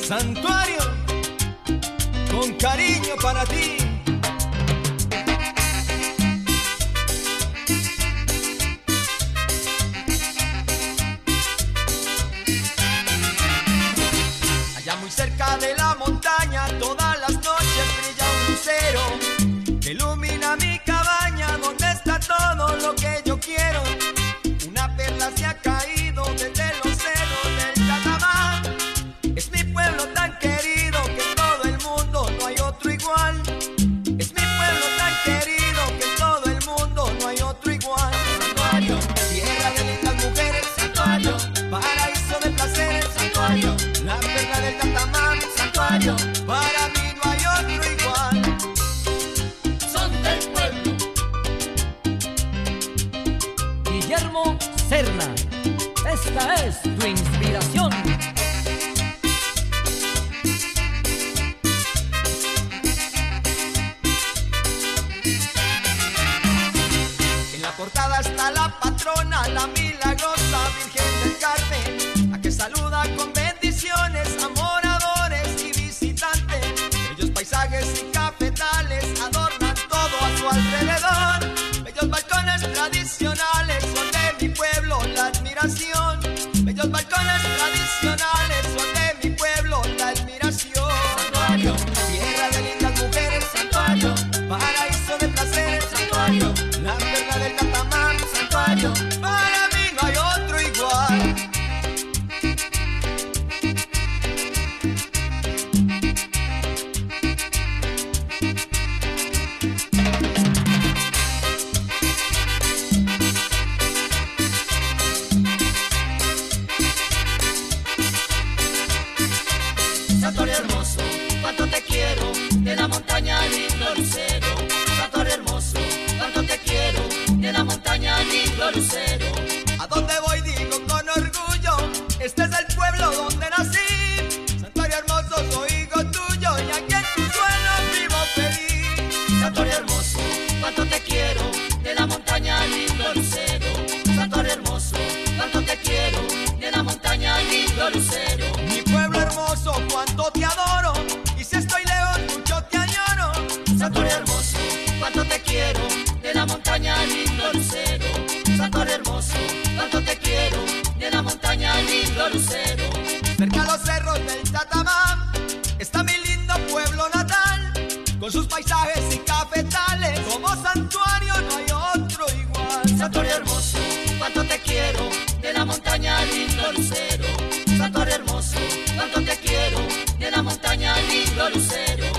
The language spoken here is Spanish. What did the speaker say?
Santuario, con cariño para ti. Allá muy cerca de la montaña, todas las noches brilla un lucero que ilumina mi cabaña, donde está todo lo que yo quiero. Una perla se ha caído desde los cerros del Catamán. Es mi pueblo tan querido que en todo el mundo no hay otro igual. Es mi pueblo tan querido que en todo el mundo no hay otro igual. Santuario, tierra de lindas mujeres. Santuario, paraíso de placeres. Santuario, la perla del Catamán. Santuario, para mí no hay otro igual. Son del pueblo. Guillermo Serna, esta es tu inspiración. En la portada está la patrona, la milagrosa Virgen del Carmen, la que saluda con bendiciones a moradores y visitantes. Bellos paisajes y cafetales adornan todo a su alrededor. Bellos balcones tradicionales son de mi pueblo la admiración. Bellos balcones tradicionales son de mi pueblo la admiración. Santuario, Tierra de lindas mujeres. santuario, Paraíso de placeres. santuario, La perla del Catamán. santuario. Para mí no hay otro igual. Santuario hermoso, cuánto te quiero, de la montaña lindo lucero. Santuario hermoso, cuánto te quiero, de la montaña lindo lucero. A donde voy digo con orgullo, este es el pueblo donde nací. Santuario hermoso, soy hijo tuyo y aquí en tu suelo vivo feliz. Santuario hermoso, cuánto te quiero, de la montaña lindo lucero. Santuario hermoso, cuánto te quiero, de la montaña lindo lucero. Mi pueblo hermoso, cuánto te adoro, y si estoy lejos mucho te añoro. Santuario hermoso, cuánto te quiero, de la montaña lindo lucero. Santuario hermoso, cuánto te quiero, de la montaña lindo lucero. Cerca a los cerros del Catamán está mi lindo pueblo natal, con sus paisajes y cafetales. Como santuario no hay otro igual. Santuario hermoso, cuánto te quiero, de la montaña lindo lucero. Santuario hermoso, cuánto te quiero, de la montaña lindo lucero.